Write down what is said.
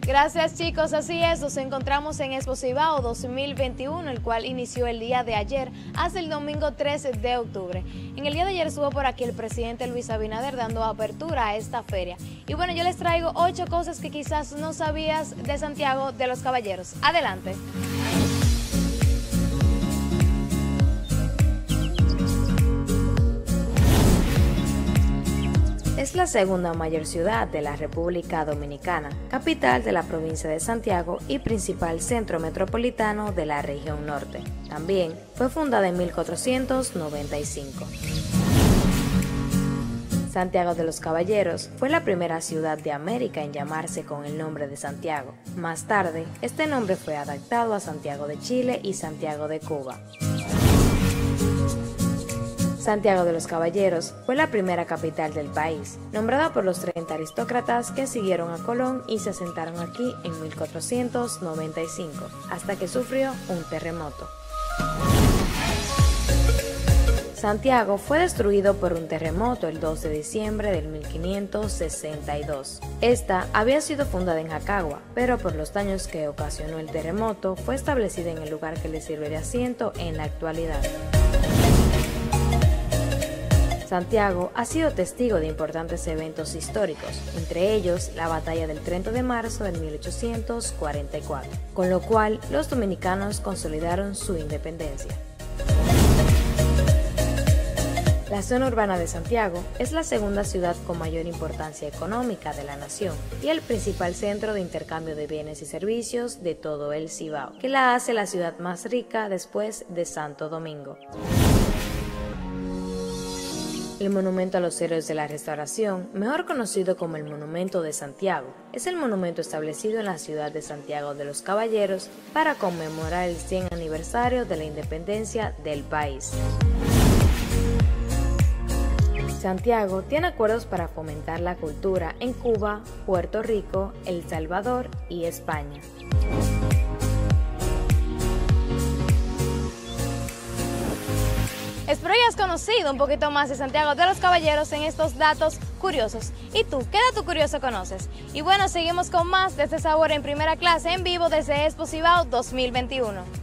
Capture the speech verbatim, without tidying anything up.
Gracias chicos, así es, nos encontramos en Expo Cibao dos mil veintiuno, el cual inició el día de ayer hasta el domingo trece de octubre. En el día de ayer estuvo por aquí el presidente Luis Abinader dando apertura a esta feria. Y bueno, yo les traigo ocho cosas que quizás no sabías de Santiago de los Caballeros. Adelante. Es la segunda mayor ciudad de la República Dominicana, capital de la provincia de Santiago y principal centro metropolitano de la región norte. También fue fundada en mil cuatrocientos noventa y cinco. Santiago de los Caballeros fue la primera ciudad de América en llamarse con el nombre de Santiago. Más tarde, este nombre fue adaptado a Santiago de Chile y Santiago de Cuba. Santiago de los Caballeros fue la primera capital del país, nombrada por los treinta aristócratas que siguieron a Colón y se asentaron aquí en mil cuatrocientos noventa y cinco, hasta que sufrió un terremoto. Santiago fue destruido por un terremoto el dos de diciembre del mil quinientos sesenta y dos. Esta había sido fundada en Jacagua, pero por los daños que ocasionó el terremoto fue establecida en el lugar que le sirve de asiento en la actualidad. Santiago ha sido testigo de importantes eventos históricos, entre ellos la Batalla del treinta de marzo de mil ochocientos cuarenta y cuatro, con lo cual los dominicanos consolidaron su independencia. La zona urbana de Santiago es la segunda ciudad con mayor importancia económica de la nación y el principal centro de intercambio de bienes y servicios de todo el Cibao, que la hace la ciudad más rica después de Santo Domingo. El Monumento a los Héroes de la Restauración, mejor conocido como el Monumento de Santiago, es el monumento establecido en la ciudad de Santiago de los Caballeros para conmemorar el cien aniversario de la independencia del país. Santiago tiene acuerdos para fomentar la cultura en Cuba, Puerto Rico, El Salvador y España. Espero hayas conocido un poquito más de Santiago de los Caballeros en estos datos curiosos. ¿Y tú? ¿Qué dato curioso conoces? Y bueno, seguimos con más de este sabor en primera clase en vivo desde Expo Cibao dos mil veintiuno.